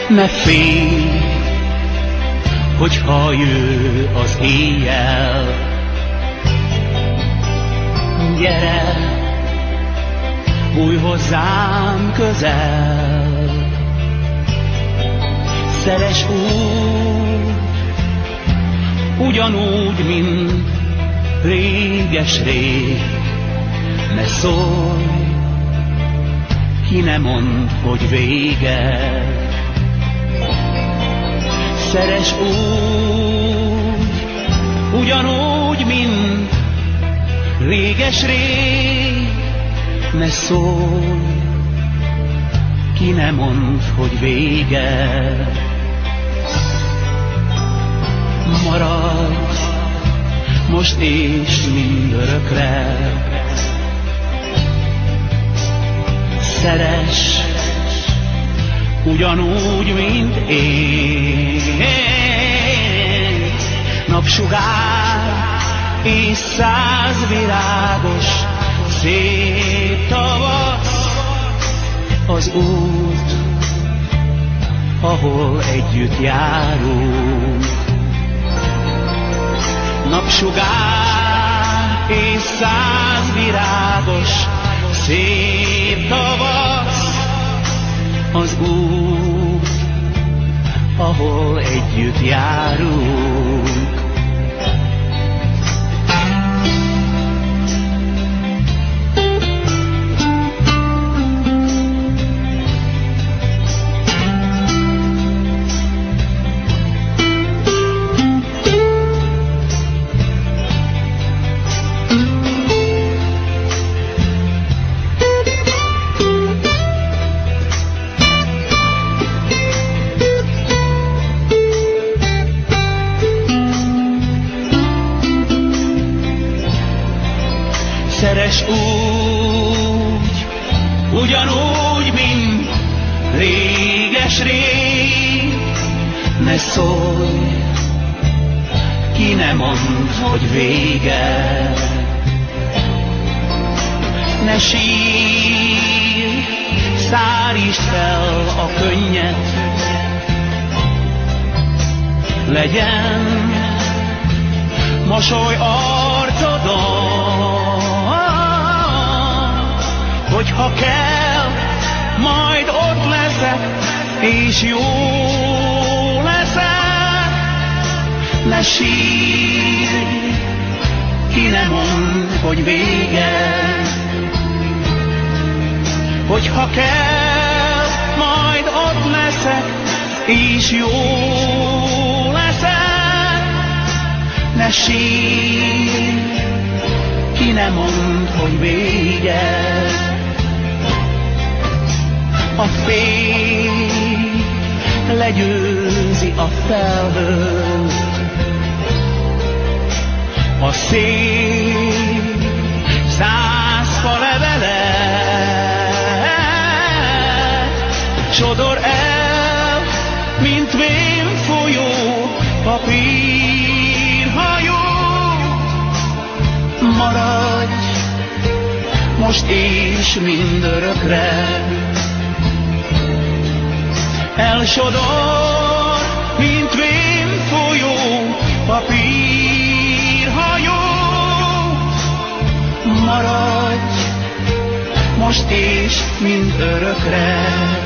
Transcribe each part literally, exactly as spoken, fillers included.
Ne félj, hogyha jő az éjjel. Gyere, bújj hozzám közel. Szeress úgy, ugyanúgy, mint réges-rég. Ne szólj, ki ne mondd, hogy vége. Szeress úgy, ugyanúgy, mint réges-rég. Ne szólj, ki ne mondd, hogy vége. Maradj most és mindörökre. Szeress ugyanúgy, mint én. Napsugár és száz virágos szép tavasz. Az út, ahol együtt járunk. Napsugár és száz virágos szép tavasz. Az út, ahol együtt járunk. Szeress úgy, ugyanúgy, mint réges-rég. Ne szólj, ki ne mondd, hogy vége. Ne sírj, szárítsd fel a könnyet. Legyen mosoly arcodon. Hogyha kell, majd ott leszek, és jó leszek. Ne sírj, ki ne mondd, hogy vége. Hogyha kell, majd ott leszek, és jó leszek. Ne sírj, ki ne mondd, hogy vége. A fény legyőzi a felhőt. A szél száz levele sodor el, mint vén folyó papírhajó. Maradj most és mindörökre. Elsodor, mint vén folyó papírhajó. Maradj most és mindörökre.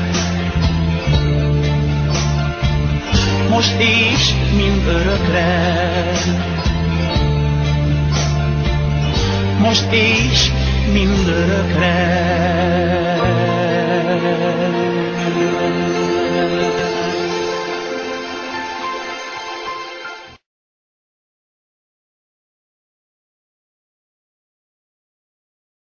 Most és mindörökre. Most és mindörökre.